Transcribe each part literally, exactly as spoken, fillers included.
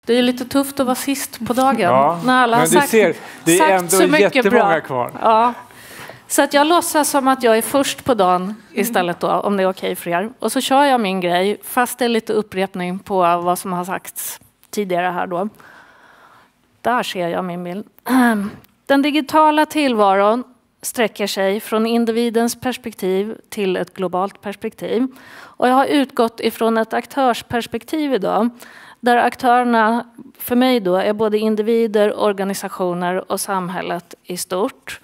Det är lite tufft att vara sist på dagen. Ja, när alla men har sagt, ser, det är sagt så ändå mycket jättemånga bra. kvar. Ja. Så att jag låtsas som att jag är först på dagen istället då, om det är okej för er. Och så kör jag min grej, fast det är lite upprepning på vad som har sagts tidigare här då. Där ser jag min bild. Den digitala tillvaron sträcker sig från individens perspektiv till ett globalt perspektiv. Och jag har utgått ifrån ett aktörsperspektiv idag, där aktörerna för mig då är både individer, organisationer och samhället i stort.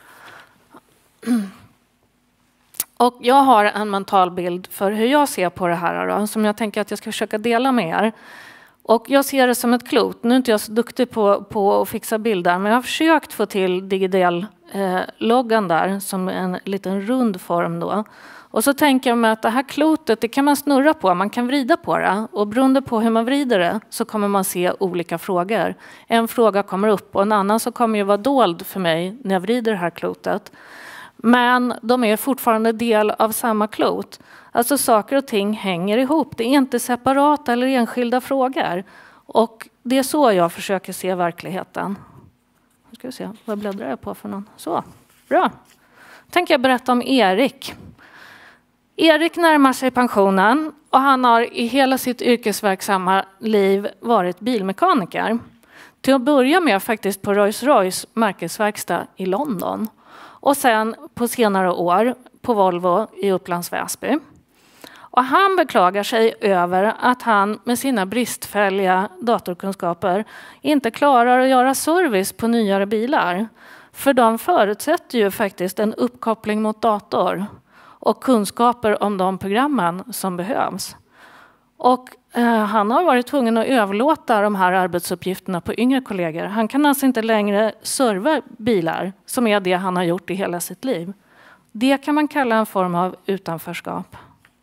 Och jag har en mental bild för hur jag ser på det här då, som jag tänker att jag ska försöka dela med er. Och jag ser det som ett klot. Nu är inte jag så duktig på, på att fixa bilder, men jag har försökt få till digital eh, loggan där som en liten rund form då. Och så tänker jag mig att det här klotet, det kan man snurra på, man kan vrida på det. Och beroende på hur man vrider det så kommer man se olika frågor. En fråga kommer upp och en annan så kommer ju vara dold för mig när jag vrider det här klotet. Men de är fortfarande del av samma klot. Alltså saker och ting hänger ihop. Det är inte separata eller enskilda frågor. Och det är så jag försöker se verkligheten. Nu ska vi se, vad bläddrar jag på för någon? Så, bra. Tänker jag berätta om Erik. Erik närmar sig pensionen och han har i hela sitt yrkesverksamma liv varit bilmekaniker. Till att börja med faktiskt på Rolls-Royce märkesverkstad i London. Och sen på senare år på Volvo i Upplands Väsby. Och han beklagar sig över att han med sina bristfälliga datorkunskaper inte klarar att göra service på nyare bilar. För de förutsätter ju faktiskt en uppkoppling mot dator och kunskaper om de programmen som behövs. Och eh, han har varit tvungen att överlåta de här arbetsuppgifterna på yngre kollegor. Han kan alltså inte längre serva bilar som är det han har gjort i hela sitt liv. Det kan man kalla en form av utanförskap.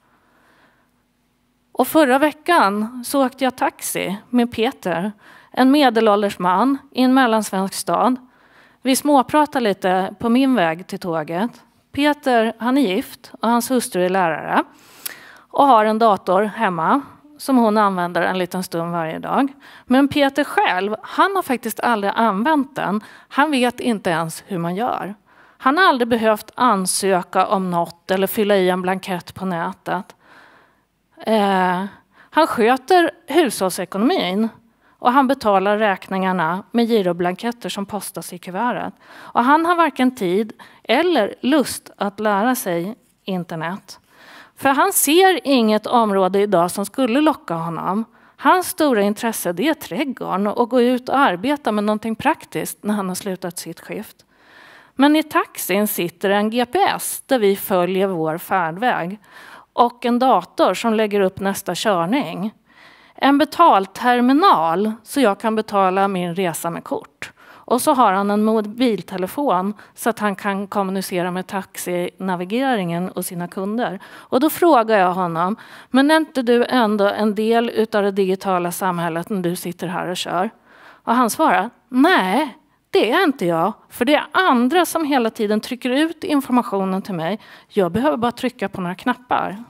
Och förra veckan så åkte jag taxi med Peter, en medelålders man i en mellansvensk stad. Vi småpratade lite på min väg till tåget. Peter, han är gift och hans hustru är lärare och har en dator hemma som hon använder en liten stund varje dag. Men Peter själv, han har faktiskt aldrig använt den. Han vet inte ens hur man gör. Han har aldrig behövt ansöka om något eller fylla i en blankett på nätet. Eh, han sköter hushållsekonomin och han betalar räkningarna med giroblanketter som postas i kuvertet. Och han har varken tid eller lust att lära sig internet. För han ser inget område idag som skulle locka honom. Hans stora intresse det är trädgården och gå ut och arbeta med någonting praktiskt när han har slutat sitt skift. Men i taxin sitter en G P S där vi följer vår färdväg. Och en dator som lägger upp nästa körning. En betalterminal så jag kan betala min resa med kort. Och så har han en mobiltelefon så att han kan kommunicera med taxinavigeringen och sina kunder. Och då frågar jag honom, men är inte du ändå en del av det digitala samhället när du sitter här och kör? Och han svarar, nej, det är inte jag. För det är andra som hela tiden trycker ut informationen till mig. Jag behöver bara trycka på några knappar.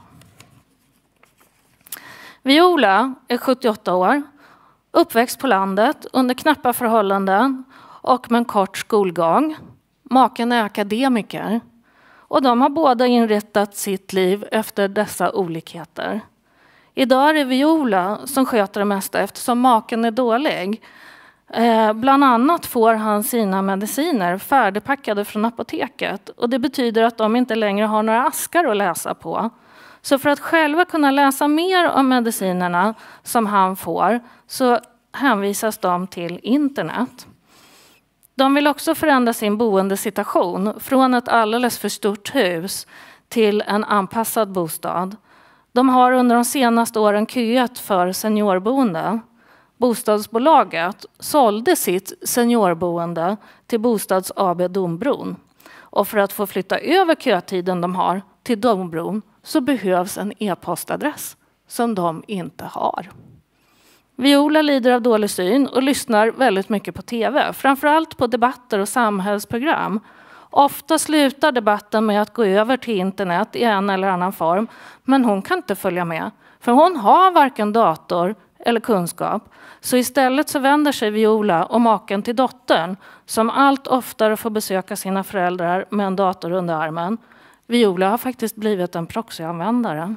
Viola är sjuttioåtta år. Uppväxt på landet under knappa förhållanden och med en kort skolgång. Maken är akademiker. Och de har båda inrättat sitt liv efter dessa olikheter. Idag är det Viola som sköter det mesta eftersom maken är dålig. Eh, bland annat får han sina mediciner färdigpackade från apoteket. Och det betyder att de inte längre har några askar att läsa på. Så för att själva kunna läsa mer om medicinerna som han får så hänvisas de till internet. De vill också förändra sin boendesituation från ett alldeles för stort hus till en anpassad bostad. De har under de senaste åren köat för seniorboende. Bostadsbolaget sålde sitt seniorboende till Bostads A B Dombron. Och för att få flytta över kötiden de har till Dombron så behövs en e-postadress som de inte har. Viola lider av dålig syn och lyssnar väldigt mycket på tv. Framförallt på debatter och samhällsprogram. Ofta slutar debatten med att gå över till internet i en eller annan form. Men hon kan inte följa med. För hon har varken dator eller kunskap. Så istället så vänder sig Viola och maken till dottern som allt oftare får besöka sina föräldrar med en dator under armen. Viola har faktiskt blivit en proxyanvändare.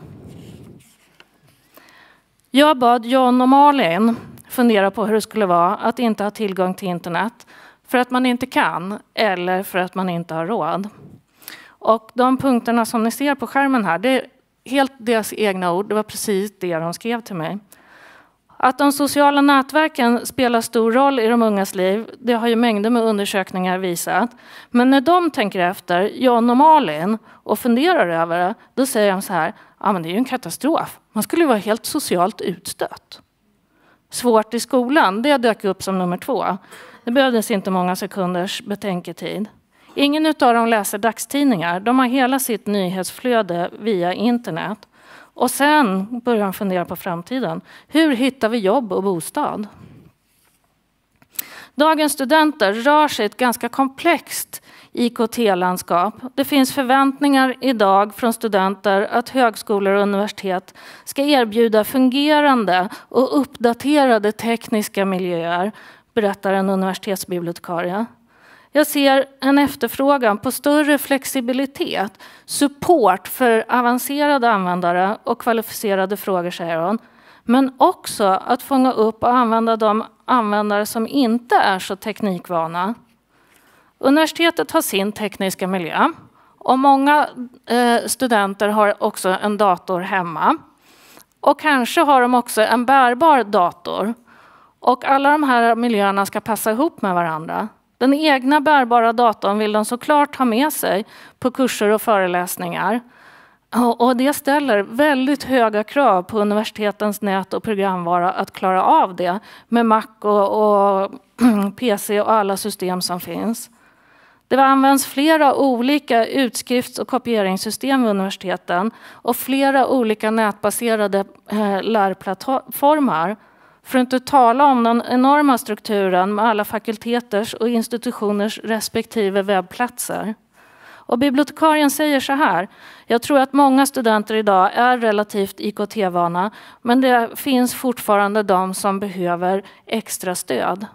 Jag bad John och Malin fundera på hur det skulle vara att inte ha tillgång till internet för att man inte kan eller för att man inte har råd. Och de punkterna som ni ser på skärmen här, det är helt deras egna ord. Det var precis det de skrev till mig. Att de sociala nätverken spelar stor roll i de ungas liv, det har ju mängder med undersökningar visat. Men när de tänker efter, John och Malin, och funderar över det, då säger de så här, ja men det är ju en katastrof. Man skulle ju vara helt socialt utstött. Svårt i skolan, det dök upp som nummer två. Det behövdes inte många sekunders betänketid. Ingen av dem läser dagstidningar. De har hela sitt nyhetsflöde via internet. Och sen börjar de fundera på framtiden. Hur hittar vi jobb och bostad? Dagens studenter rör sig i ett ganska komplext I K T-landskap. Det finns förväntningar idag från studenter att högskolor och universitet ska erbjuda fungerande och uppdaterade tekniska miljöer, berättar en universitetsbibliotekarie. Jag ser en efterfrågan på större flexibilitet, support för avancerade användare och kvalificerade frågor, säger hon. Men också att fånga upp och använda de användare som inte är så teknikvana. Universitetet har sin tekniska miljö och många eh, studenter har också en dator hemma. Och kanske har de också en bärbar dator. Och alla de här miljöerna ska passa ihop med varandra. Den egna bärbara datorn vill de såklart ha med sig på kurser och föreläsningar. Och det ställer väldigt höga krav på universitetens nät och programvara att klara av det med Mac och, och P C och alla system som finns. Det används flera olika utskrifts- och kopieringssystem vid universiteten och flera olika nätbaserade eh, lärplattformar. För att inte tala om den enorma strukturen med alla fakulteters och institutioners respektive webbplatser. Och bibliotekarien säger så här, jag tror att många studenter idag är relativt I K T-vana, men det finns fortfarande de som behöver extra stöd.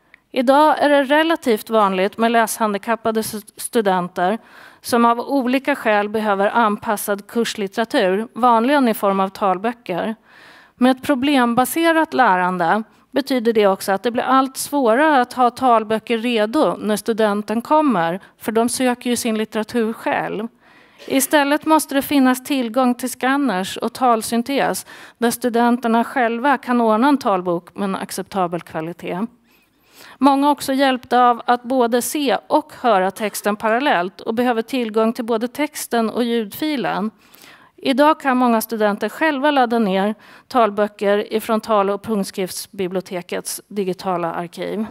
Idag är det relativt vanligt med läshandikappade studenter som av olika skäl behöver anpassad kurslitteratur, vanligen i form av talböcker. Med ett problembaserat lärande betyder det också att det blir allt svårare att ha talböcker redo när studenten kommer, för de söker ju sin litteratur själv. Istället måste det finnas tillgång till scanners och talsyntes där studenterna själva kan ordna en talbok med en acceptabel kvalitet. Många är också hjälpta av att både se och höra texten parallellt och behöver tillgång till både texten och ljudfilen. Idag kan många studenter själva ladda ner talböcker ifrån tal- och punktskriftsbibliotekets digitala arkiv.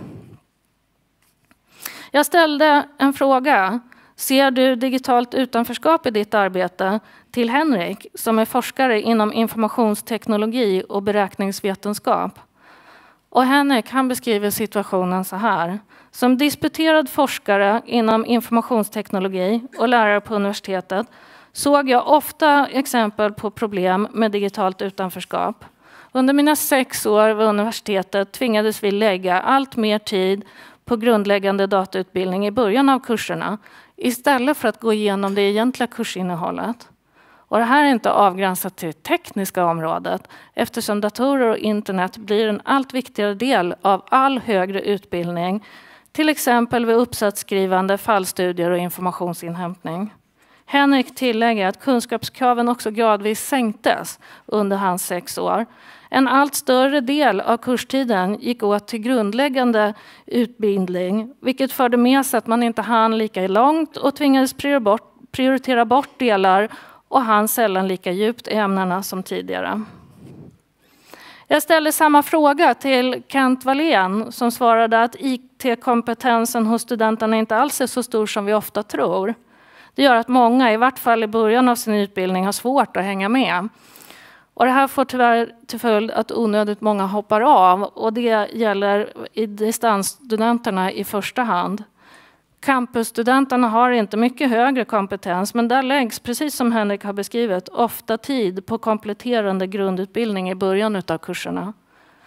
Jag ställde en fråga. Ser du digitalt utanförskap i ditt arbete? Till Henrik, som är forskare inom informationsteknologi och beräkningsvetenskap. Och Henrik, han beskriver situationen så här. Som disputerad forskare inom informationsteknologi och lärare på universitetet såg jag ofta exempel på problem med digitalt utanförskap. Under mina sex år vid universitetet tvingades vi lägga allt mer tid på grundläggande datautbildning i början av kurserna istället för att gå igenom det egentliga kursinnehållet. Och det här är inte avgränsat till det tekniska området eftersom datorer och internet blir en allt viktigare del av all högre utbildning, till exempel vid uppsatsskrivande, fallstudier och informationsinhämtning. Henrik tillägger att kunskapskraven också gradvis sänktes under hans sex år. En allt större del av kurstiden gick åt till grundläggande utbildning, vilket förde med sig att man inte hann lika långt och tvingades prioritera bort, prioritera bort delar och hann sällan lika djupt i ämnena som tidigare. Jag ställde samma fråga till Kent Wallén som svarade att I T-kompetensen hos studenterna inte alls är så stor som vi ofta tror. Det gör att många, i vart fall i början av sin utbildning, har svårt att hänga med. Och det här får tyvärr till följd att onödigt många hoppar av. Och det gäller i distansstudenterna i första hand. Campusstudenterna har inte mycket högre kompetens, men där läggs, precis som Henrik har beskrivit, ofta tid på kompletterande grundutbildning i början av kurserna.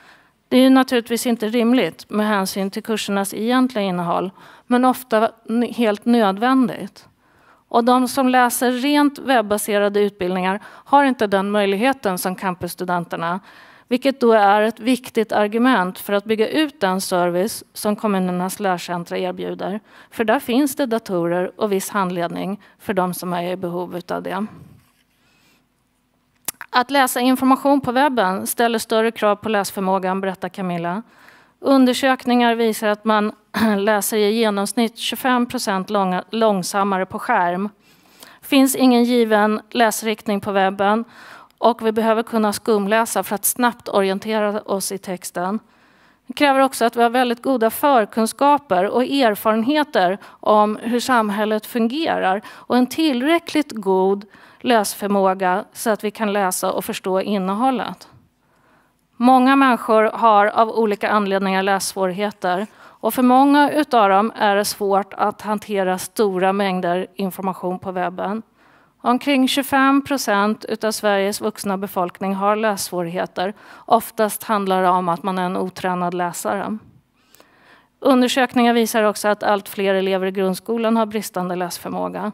Det är ju naturligtvis inte rimligt med hänsyn till kursernas egentliga innehåll, men ofta helt nödvändigt. Och de som läser rent webbaserade utbildningar har inte den möjligheten som campusstudenterna, vilket då är ett viktigt argument för att bygga ut den service som kommunernas lärcentra erbjuder. För där finns det datorer och viss handledning för de som är i behov av det. Att läsa information på webben ställer större krav på läsförmågan, berättar Camilla. Undersökningar visar att man läser i genomsnitt tjugofem procent långa, långsammare på skärm. Finns ingen given läsriktning på webben och vi behöver kunna skumläsa för att snabbt orientera oss i texten. Det kräver också att vi har väldigt goda förkunskaper och erfarenheter om hur samhället fungerar och en tillräckligt god läsförmåga så att vi kan läsa och förstå innehållet. Många människor har av olika anledningar lässvårigheter och för många utav dem är det svårt att hantera stora mängder information på webben. Omkring tjugofem procent utav Sveriges vuxna befolkning har lässvårigheter. Oftast handlar det om att man är en otränad läsare. Undersökningar visar också att allt fler elever i grundskolan har bristande läsförmåga.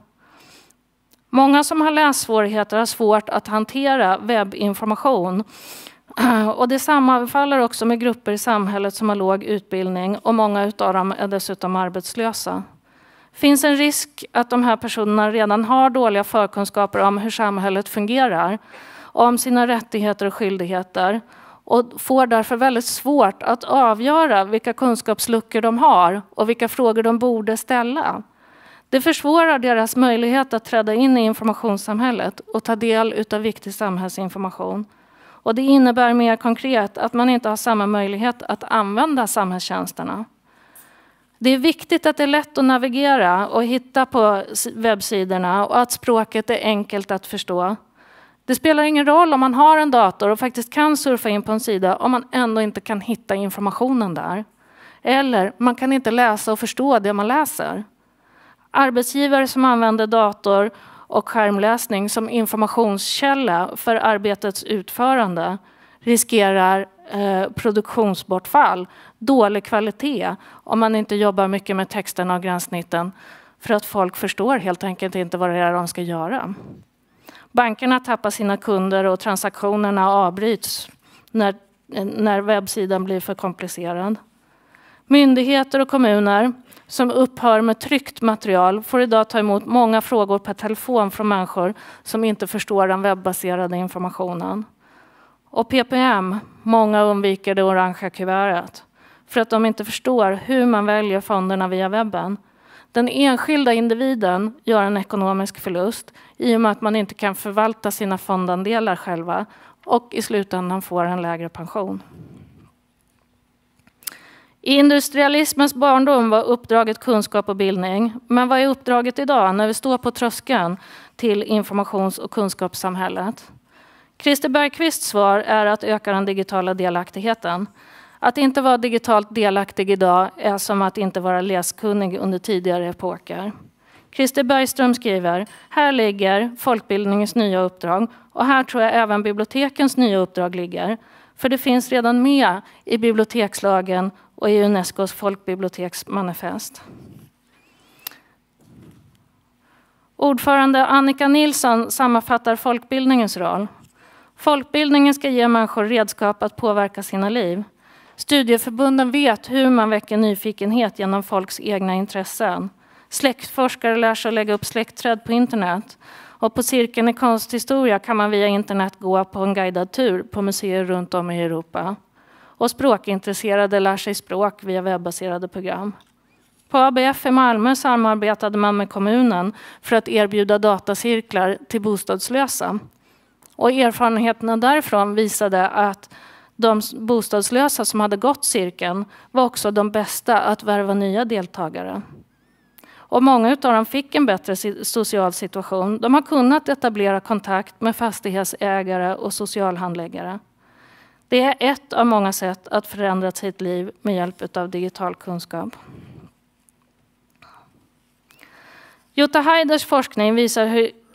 Många som har lässvårigheter har svårt att hantera webbinformation. Och det sammanfaller också med grupper i samhället som har låg utbildning och många av dem är dessutom arbetslösa. Det finns en risk att de här personerna redan har dåliga förkunskaper om hur samhället fungerar, om sina rättigheter och skyldigheter och får därför väldigt svårt att avgöra vilka kunskapsluckor de har och vilka frågor de borde ställa. Det försvårar deras möjlighet att träda in i informationssamhället och ta del av viktig samhällsinformation. Och det innebär mer konkret att man inte har samma möjlighet att använda samhällstjänsterna. Det är viktigt att det är lätt att navigera och hitta på webbsidorna och att språket är enkelt att förstå. Det spelar ingen roll om man har en dator och faktiskt kan surfa in på en sida om man ändå inte kan hitta informationen där. Eller man kan inte läsa och förstå det man läser. Arbetsgivare som använder dator och skärmläsning som informationskälla för arbetets utförande riskerar eh, produktionsbortfall, dålig kvalitet om man inte jobbar mycket med texterna och gränssnitten för att folk förstår helt enkelt inte vad det är de ska göra. Bankerna tappar sina kunder och transaktionerna avbryts när, när webbsidan blir för komplicerad. Myndigheter och kommuner som upphör med tryckt material får idag ta emot många frågor per telefon från människor som inte förstår den webbaserade informationen. Och P P M, många undviker det orangea kuvertet för att de inte förstår hur man väljer fonderna via webben. Den enskilda individen gör en ekonomisk förlust i och med att man inte kan förvalta sina fondandelar själva och i slutändan får en lägre pension. I industrialismens barndom var uppdraget kunskap och bildning. Men vad är uppdraget idag när vi står på tröskeln till informations- och kunskapssamhället? Christer Bergqvists svar är att öka den digitala delaktigheten. Att inte vara digitalt delaktig idag är som att inte vara läskunnig under tidigare epoker. Christer Bergström skriver, här ligger folkbildningens nya uppdrag och här tror jag även bibliotekens nya uppdrag ligger. För det finns redan med i bibliotekslagen och i Unescos folkbiblioteksmanifest. Ordförande Annika Nilsson sammanfattar folkbildningens roll. Folkbildningen ska ge människor redskap att påverka sina liv. Studieförbunden vet hur man väcker nyfikenhet genom folks egna intressen. Släktforskare lär sig att lägga upp släktträd på internet. Och på cirkeln i konsthistoria kan man via internet gå på en guidad tur på museer runt om i Europa. Och språkintresserade lär sig språk via webbaserade program. På A B F i Malmö samarbetade man med kommunen för att erbjuda datacirklar till bostadslösa. Och erfarenheterna därifrån visade att de bostadslösa som hade gått cirkeln var också de bästa att värva nya deltagare. Och många av dem fick en bättre social situation. De har kunnat etablera kontakt med fastighetsägare och socialhandläggare. Det är ett av många sätt att förändra sitt liv med hjälp av digital kunskap. Jutta Haiders forskning visar hur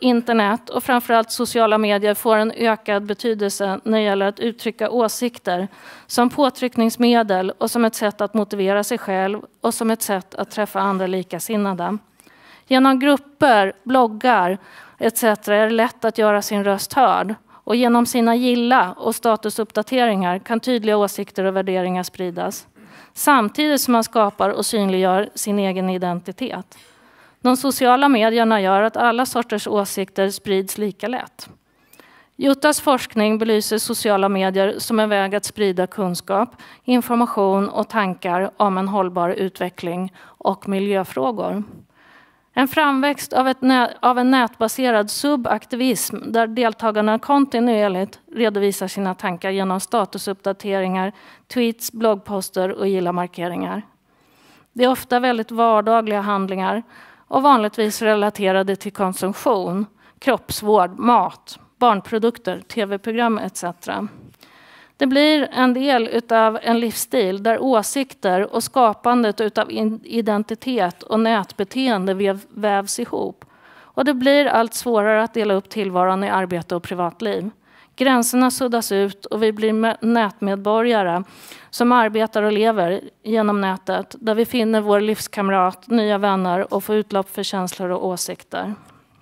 internet och framförallt sociala medier får en ökad betydelse när det gäller att uttrycka åsikter som påtryckningsmedel och som ett sätt att motivera sig själv och som ett sätt att träffa andra likasinnade. Genom grupper, bloggar et cetera är det lätt att göra sin röst hörd. Och genom sina gilla och statusuppdateringar kan tydliga åsikter och värderingar spridas. Samtidigt som man skapar och synliggör sin egen identitet. De sociala medierna gör att alla sorters åsikter sprids lika lätt. Juttas forskning belyser sociala medier som en väg att sprida kunskap, information och tankar om en hållbar utveckling och miljöfrågor. En framväxt av, ett nät, av en nätbaserad subaktivism där deltagarna kontinuerligt redovisar sina tankar genom statusuppdateringar, tweets, bloggposter och gilla-markeringar. Det är ofta väldigt vardagliga handlingar och vanligtvis relaterade till konsumtion, kroppsvård, mat, barnprodukter, tv-program et cetera. Det blir en del av en livsstil där åsikter och skapandet av identitet och nätbeteende vävs ihop. Och det blir allt svårare att dela upp tillvaron i arbete och privatliv. Gränserna suddas ut och vi blir nätmedborgare som arbetar och lever genom nätet där vi finner vår livskamrat, nya vänner och får utlopp för känslor och åsikter.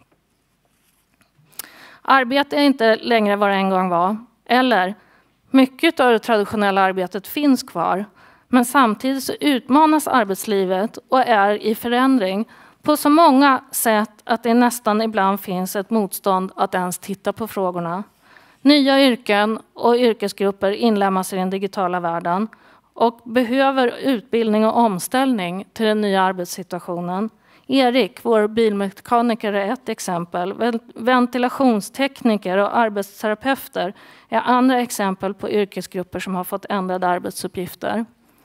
Arbete är inte längre vad det en gång var. Eller mycket av det traditionella arbetet finns kvar, men samtidigt så utmanas arbetslivet och är i förändring på så många sätt att det nästan ibland finns ett motstånd att ens titta på frågorna. Nya yrken och yrkesgrupper inlämnas i den digitala världen och behöver utbildning och omställning till den nya arbetssituationen. Erik, vår bilmekaniker, är ett exempel. Ventilationstekniker och arbetsterapeuter är andra exempel på yrkesgrupper som har fått ändrade arbetsuppgifter.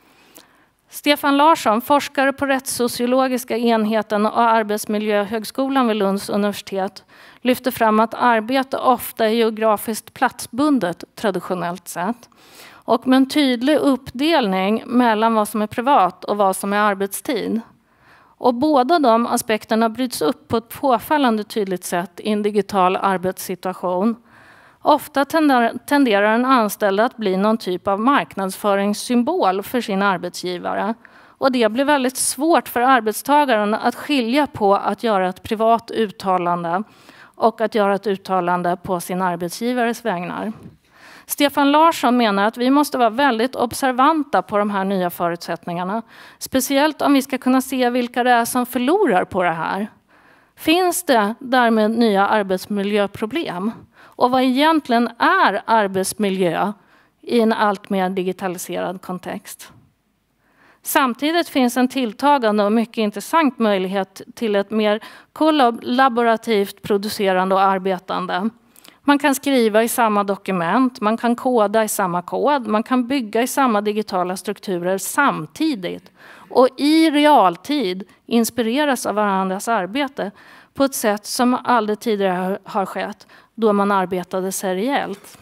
Stefan Larsson, forskare på rättssociologiska enheten och arbetsmiljöhögskolan vid Lunds universitet, lyfter fram att arbete ofta är geografiskt platsbundet traditionellt sett. Och med en tydlig uppdelning mellan vad som är privat och vad som är arbetstid. Och båda de aspekterna bryts upp på ett påfallande tydligt sätt i en digital arbetssituation. Ofta tenderar en anställd att bli någon typ av marknadsföringssymbol för sin arbetsgivare. Och det blir väldigt svårt för arbetstagaren att skilja på att göra ett privat uttalande och att göra ett uttalande på sin arbetsgivares vägnar. Stefan Larsson menar att vi måste vara väldigt observanta på de här nya förutsättningarna. Speciellt om vi ska kunna se vilka det är som förlorar på det här. Finns det därmed nya arbetsmiljöproblem? Och vad egentligen är arbetsmiljö i en allt mer digitaliserad kontext? Samtidigt finns en tilltagande och mycket intressant möjlighet till ett mer kollaborativt producerande och arbetande. Man kan skriva i samma dokument, man kan koda i samma kod, man kan bygga i samma digitala strukturer samtidigt och i realtid inspireras av varandras arbete på ett sätt som aldrig tidigare har skett då man arbetade seriellt.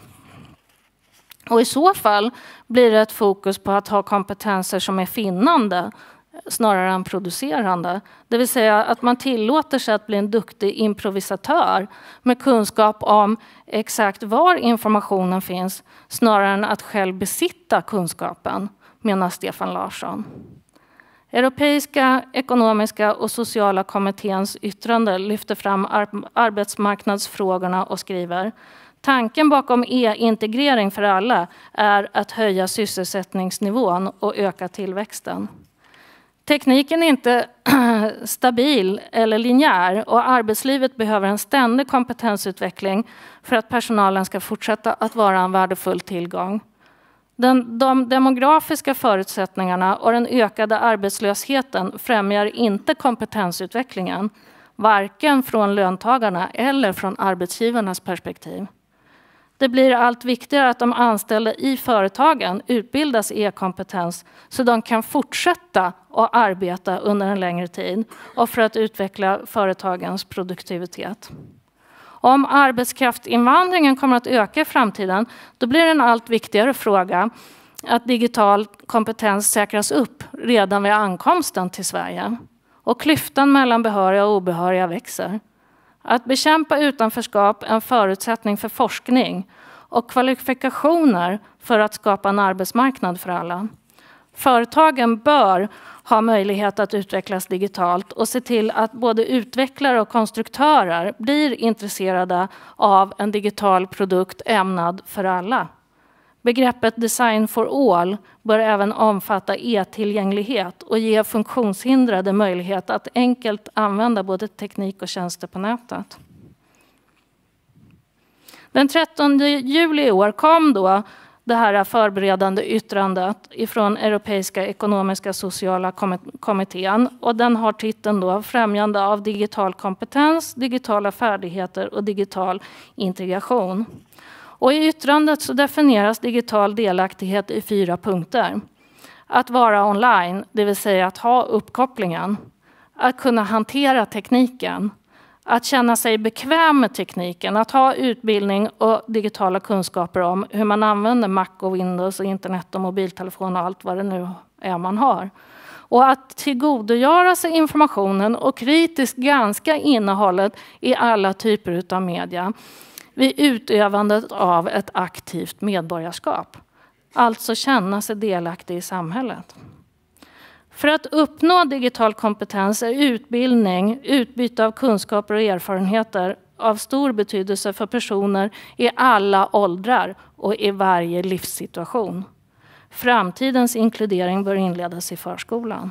Och i så fall blir det ett fokus på att ha kompetenser som är finnande snarare än producerande. Det vill säga att man tillåter sig att bli en duktig improvisatör med kunskap om exakt var informationen finns snarare än att själv besitta kunskapen, menar Stefan Larsson. Europeiska ekonomiska och sociala kommitténs yttrande lyfter fram arbetsmarknadsfrågorna och skriver: tanken bakom e-integrering för alla är att höja sysselsättningsnivån och öka tillväxten. Tekniken är inte stabil eller linjär och arbetslivet behöver en ständig kompetensutveckling för att personalen ska fortsätta att vara en värdefull tillgång. Den, de demografiska förutsättningarna och den ökade arbetslösheten främjar inte kompetensutvecklingen, varken från löntagarna eller från arbetsgivarnas perspektiv. Det blir allt viktigare att de anställda i företagen utbildas i e-kompetens så de kan fortsätta att arbeta under en längre tid och för att utveckla företagens produktivitet. Om arbetskraftsinvandringen kommer att öka i framtiden, då blir det en allt viktigare fråga att digital kompetens säkras upp redan vid ankomsten till Sverige. Och klyftan mellan behöriga och obehöriga växer. Att bekämpa utanförskap är en förutsättning för forskning och kvalifikationer för att skapa en arbetsmarknad för alla. Företagen bör ha möjlighet att utvecklas digitalt och se till att både utvecklare och konstruktörer blir intresserade av en digital produkt ämnad för alla. Begreppet Design for all bör även omfatta e-tillgänglighet och ge funktionshindrade möjlighet att enkelt använda både teknik och tjänster på nätet. Den trettonde juli i år kom då det här förberedande yttrandet ifrån Europeiska ekonomiska sociala kommittén, och den har titeln då Främjande av digital kompetens, digitala färdigheter och digital integration. Och i yttrandet så definieras digital delaktighet i fyra punkter. Att vara online, det vill säga att ha uppkopplingen. Att kunna hantera tekniken. Att känna sig bekväm med tekniken. Att ha utbildning och digitala kunskaper om hur man använder Mac och Windows och internet och mobiltelefon och allt vad det nu är man har. Och att tillgodogöra sig informationen och kritiskt granska innehållet i alla typer av media vid utövandet av ett aktivt medborgarskap. Alltså känna sig delaktig i samhället. För att uppnå digital kompetens är utbildning, utbyte av kunskaper och erfarenheter av stor betydelse för personer i alla åldrar och i varje livssituation. Framtidens inkludering bör inledas i förskolan.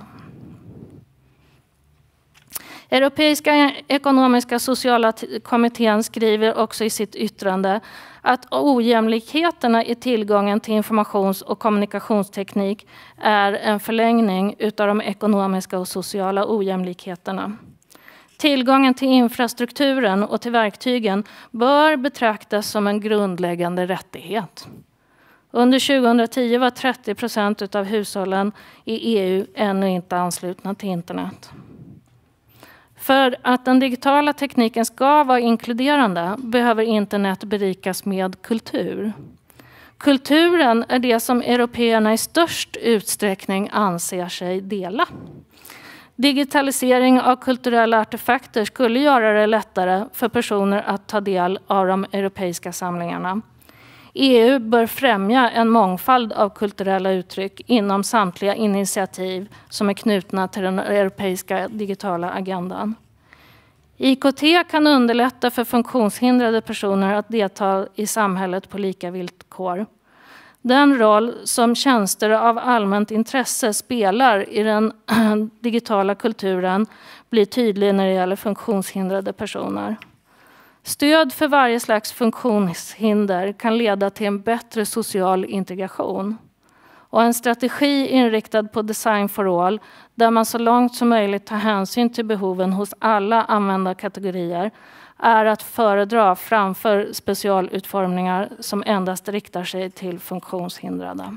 Europeiska ekonomiska sociala kommittén skriver också i sitt yttrande att ojämlikheterna i tillgången till informations- och kommunikationsteknik är en förlängning utav de ekonomiska och sociala ojämlikheterna. Tillgången till infrastrukturen och till verktygen bör betraktas som en grundläggande rättighet. Under tjugohundratio var trettio procent av hushållen i E U ännu inte anslutna till internet. För att den digitala tekniken ska vara inkluderande behöver internet berikas med kultur. Kulturen är det som européerna i störst utsträckning anser sig dela. Digitalisering av kulturella artefakter skulle göra det lättare för personer att ta del av de europeiska samlingarna. E U bör främja en mångfald av kulturella uttryck inom samtliga initiativ som är knutna till den europeiska digitala agendan. I K T kan underlätta för funktionshindrade personer att delta i samhället på lika villkor. Den roll som tjänster av allmänt intresse spelar i den digitala kulturen blir tydlig när det gäller funktionshindrade personer. Stöd för varje slags funktionshinder kan leda till en bättre social integration. Och en strategi inriktad på Design for all, där man så långt som möjligt tar hänsyn till behoven hos alla användarkategorier, är att föredra framför specialutformningar som endast riktar sig till funktionshindrade.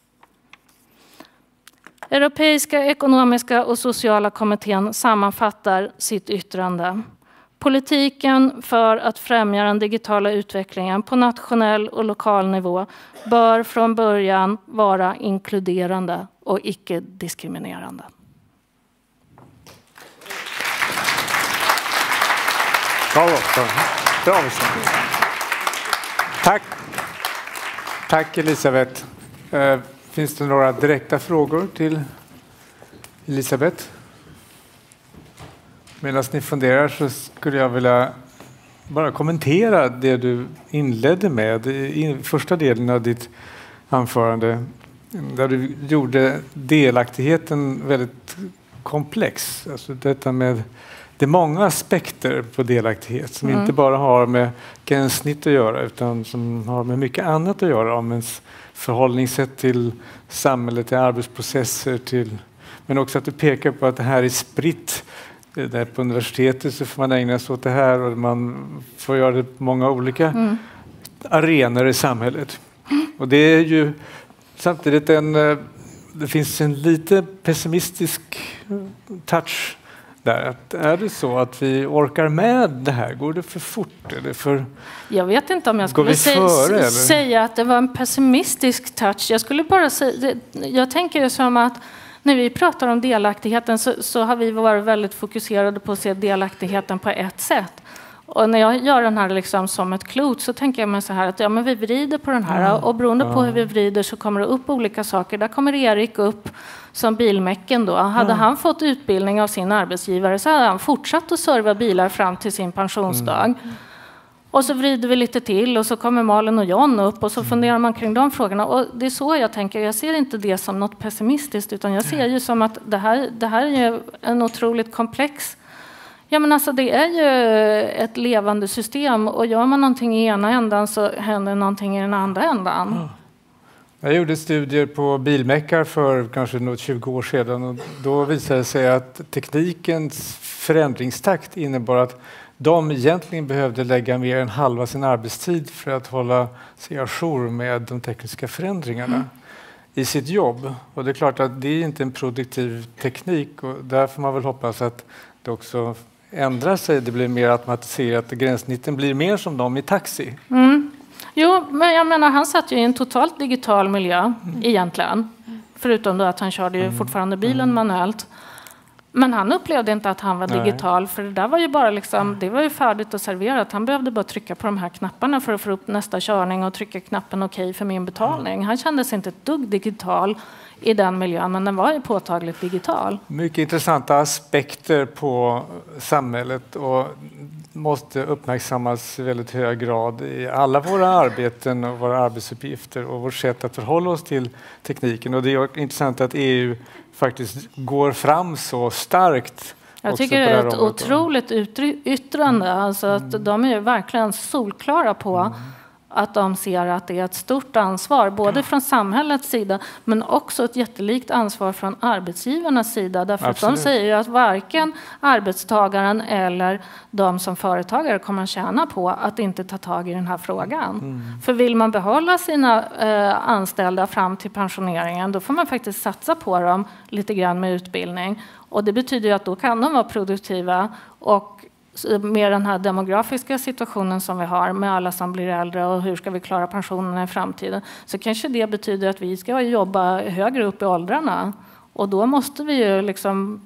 Europeiska ekonomiska och sociala kommittén sammanfattar sitt yttrande. Politiken för att främja den digitala utvecklingen på nationell och lokal nivå bör från början vara inkluderande och icke-diskriminerande. Bra, bra. Tack. Tack Elisabeth. Finns det några direkta frågor till Elisabeth? Medan ni funderar så skulle jag vilja bara kommentera det du inledde med i första delen av ditt anförande, där du gjorde delaktigheten väldigt komplex. Alltså detta med det är många aspekter på delaktighet som mm. inte bara har med gränssnitt att göra utan som har med mycket annat att göra, om ens förhållningssätt till samhället, till arbetsprocesser, till, men också att du pekar på att det här är spritt. Där på universitetet så får man ägna sig åt det här och man får göra det på många olika mm. arenor i samhället. Mm. Och det är ju samtidigt en, det finns en lite pessimistisk touch där. Att är det så att vi orkar med det här? Går det för fort? Eller för, jag vet inte om jag skulle före, sä säga att det var en pessimistisk touch. Jag skulle bara säga, jag tänker ju som att när vi pratar om delaktigheten så, så har vi varit väldigt fokuserade på att se delaktigheten på ett sätt. Och när jag gör den här liksom som ett klot så tänker jag mig så här att ja, men vi vrider på den här Ja. och beroende Ja. på hur vi vrider så kommer det upp olika saker. Där kommer Erik upp som bilmäcken då. Hade Ja. han fått utbildning av sin arbetsgivare så hade han fortsatt att serva bilar fram till sin pensionsdag. Mm. Och så vrider vi lite till och så kommer Malin och John upp och så mm. funderar man kring de frågorna. Och det är så jag tänker. Jag ser inte det som något pessimistiskt utan jag ser ju som att det här, det här är en otroligt komplex. Ja, men alltså det är ju ett levande system och gör man någonting i ena ändan så händer någonting i den andra ändan. Mm. Jag gjorde studier på bilmäckar för kanske något tjugo år sedan och då visade det sig att teknikens förändringstakt innebar att de egentligen behövde lägga mer än halva sin arbetstid för att hålla sig ajour med de tekniska förändringarna mm. i sitt jobb. Och det är klart att det är inte en produktiv teknik och där får man väl hoppas att det också ändrar sig. Det blir mer automatiserat och gränssnitten blir mer som de i taxi. Mm. Jo, men jag menar han satt ju i en totalt digital miljö mm. egentligen. Förutom då att han körde ju mm. fortfarande bilen mm. manuellt. Men han upplevde inte att han var Nej. digital för det där var ju bara liksom, det var ju färdigt och serverat. Han behövde bara trycka på de här knapparna för att få upp nästa körning och trycka knappen okej okay för min betalning. Han kände sig inte ett dugg digital i den miljön, men den var ju påtagligt digital. Mycket intressanta aspekter på samhället och måste uppmärksammas i väldigt hög grad i alla våra arbeten och våra arbetsuppgifter och vårt sätt att förhålla oss till tekniken. Och det är intressant att E U faktiskt går fram så starkt. Jag tycker det är ett otroligt yttrande. Alltså att mm. de är verkligen solklara på mm. att de ser att det är ett stort ansvar både från samhällets sida men också ett jättelikt ansvar från arbetsgivarnas sida. Därför att de säger ju att varken arbetstagaren eller de som företagare kommer att tjäna på att inte ta tag i den här frågan. Mm. För vill man behålla sina eh, anställda fram till pensioneringen då får man faktiskt satsa på dem lite grann med utbildning. Och det betyder ju att då kan de vara produktiva och med den här demografiska situationen som vi har med alla som blir äldre och hur ska vi klara pensionerna i framtiden så kanske det betyder att vi ska jobba högre upp i åldrarna och då måste vi ju liksom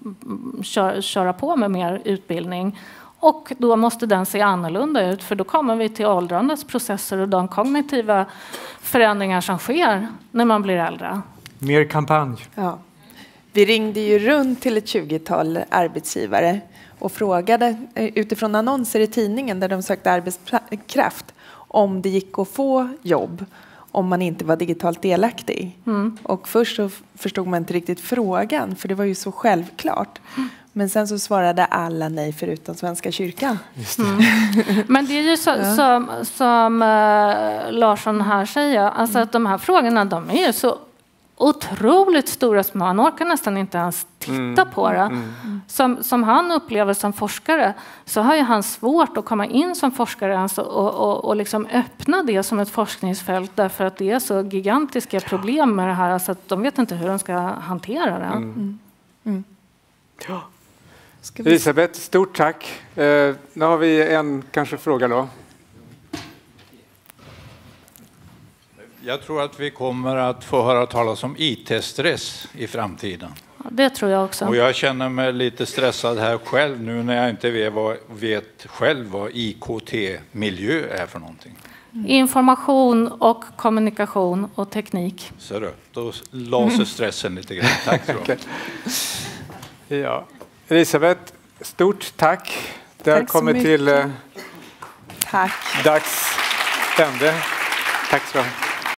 köra på med mer utbildning och då måste den se annorlunda ut för då kommer vi till åldrandets processer och de kognitiva förändringar som sker när man blir äldre. Mer kampanj. Ja. Vi ringde ju runt till ett tjugotal arbetsgivare och frågade utifrån annonser i tidningen där de sökte arbetskraft om det gick att få jobb om man inte var digitalt delaktig. Mm. Och först så förstod man inte riktigt frågan för det var ju så självklart. Mm. Men sen så svarade alla nej förutom Svenska kyrkan. Just det. Mm. Men det är ju så, ja. som, som uh, Larsson här säger, alltså mm. att de här frågorna de är ju så otroligt stora som man orkar nästan inte ens titta mm. på det. Mm. Som, som han upplever som forskare så har ju han svårt att komma in som forskare alltså, och, och, och liksom öppna det som ett forskningsfält därför att det är så gigantiska problem med det här så att de vet inte hur de ska hantera det. Mm. Mm. Ja. Vi... Elisabeth, stort tack. Eh, nu har vi en kanske fråga då. Jag tror att vi kommer att få höra talas om I T-stress i framtiden. Ja, det tror jag också. Och jag känner mig lite stressad här själv nu när jag inte vet, vad, vet själv vad I K T-miljö är för någonting. Mm. Information och kommunikation och teknik. Så då, då laser stressen lite grann. Tack så mycket. Ja. Elisabeth, stort tack. Det har kommit till eh, tack. dags ände. Tack så mycket.